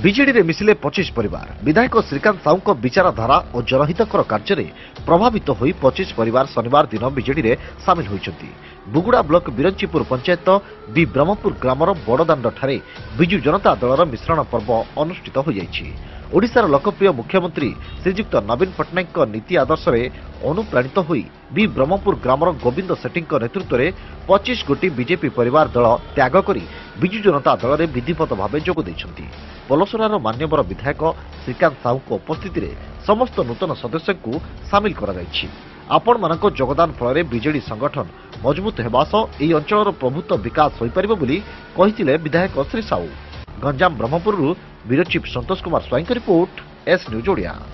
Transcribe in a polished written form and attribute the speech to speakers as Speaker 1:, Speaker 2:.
Speaker 1: ବିଜେଡିରେ ମିଶିଲେ 25 ପରିବାର। ବିଧାୟକ ଶ୍ରୀକାନ୍ତ ସାହୁଙ୍କ ବିଚାରଧାରା ଓ ଜନହିତକର କାର୍ଯ୍ୟରେ ପ୍ରଭାବିତ ହୋଇ 25 ପରିବାର ଶନିବାର ଦିନ ବିଜେଡିରେ ସାମିଲ ହୋଇଛନ୍ତି। ବୁଗୁଡା ବ୍ଲକ ବିରଞ୍ଚିପୁର ପଞ୍ଚାୟତ ବି ବ୍ରହ୍ମପୁର ଗ୍ରାମର ବଡ଼ଦାଣ୍ଡଠାରେ ବିଜୁ ଜନତା ଦଳର ମିଶ୍ରଣ ପର୍ବ ଅନୁଷ୍ଠିତ ହୋଇଯାଇଛି। ଓଡ଼ିଶାର ଲୋକପ୍ରିୟ ମୁଖ୍ୟମନ୍ତ୍ରୀ ଶ୍ରୀଯୁକ୍ତ ନବୀନ ପଟ୍ଟନାୟକଙ୍କ ନୀତି ଆଦର୍ଶରେ ଅନୁପ୍ରାଣିତ ହୋଇ ବି ବ୍ରହ୍ମପୁର ଗ୍ରାମର ଗୋବିନ୍ଦ ସେଠୀଙ୍କ ନେତୃତ୍ୱରେ 25 ଗୋଟି ବିଜେପି ପରିବାର ଦଳ ତ୍ୟାଗ କରି ବିଜୁ ଜନତା ଦଳରେ ବିଧିବଦ୍ଧ ଭାବେ ଯୋଗ ଦେଇଛନ୍ତି। ପଲସରାର ମାନ୍ୟବର ବିଧାୟକ ଶ୍ରୀକାନ୍ତ ସାହୁଙ୍କ ଉପସ୍ଥିତିରେ ସମସ୍ତ ନୂତନ ସଦସ୍ୟଙ୍କୁ ସାମିଲ କରାଯାଇଛି। ଆପଣମାନଙ୍କ ଯୋଗଦାନ ଫଳରେ ବିଜେଡି ସଂଗଠନ ମଜବୁତ ହେବା ସହ ଏହି ଅଞ୍ଚଳର ପ୍ରଭୂତ ବିକାଶ ହୋଇପାରିବ ବୋଲି କହିଥିଲେ ବିଧାୟକ ଶ୍ରୀ ସାହୁ। ଗଞ୍ଜାମ ବ୍ରହ୍ମପୁରରୁ ବ୍ୟୁରୋ ଚିଫ୍ ସନ୍ତୋଷ କୁମାର ସ୍ୱାଇଁଙ୍କ ରିପୋର୍ଟ, ଏସ୍ ନ୍ୟୁଜ୍ ଓଡ଼ିଆ।